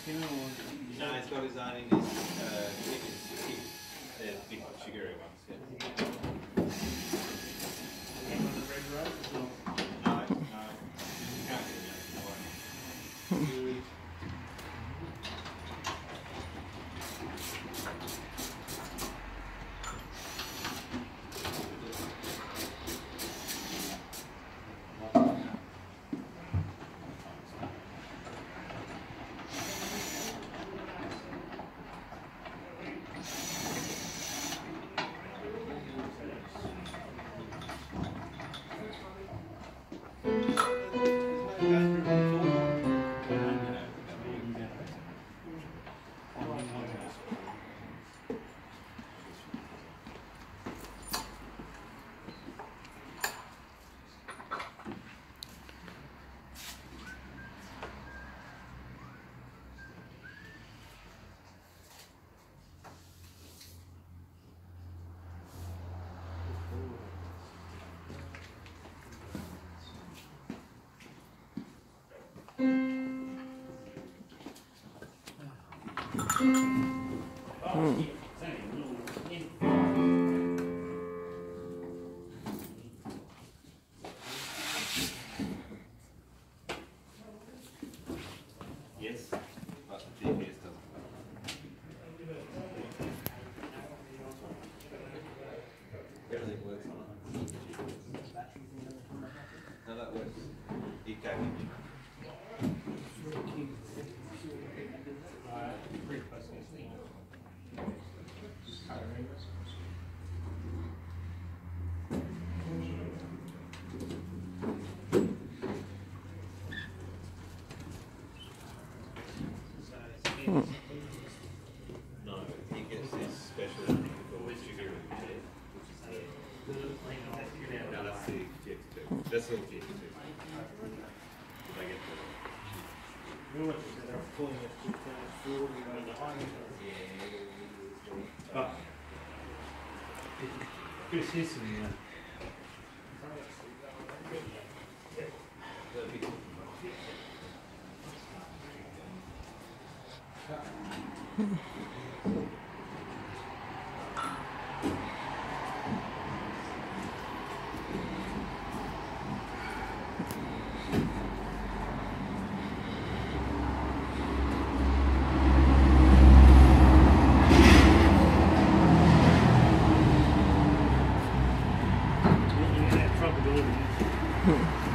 No, it's got his own in his big Shigiri ones, yeah. No, no. Can't get it. Yes, but the GPS doesn't work. Everything works on it. No, that works. You go. No, he gets this special thing called Shigiri, which is the... No, that's the GX2. That's all GX2. They get Chris Hisson, yeah.